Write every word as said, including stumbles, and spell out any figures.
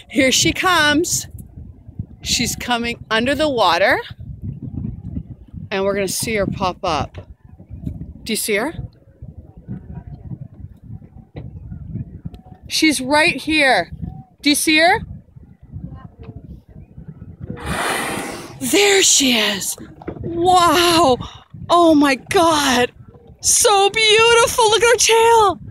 Here she comes. She's coming under the water. And we're going to see her pop up. Do you see her? She's right here. Do you see her? There she is. Wow. Oh my God. So beautiful. Look at her tail.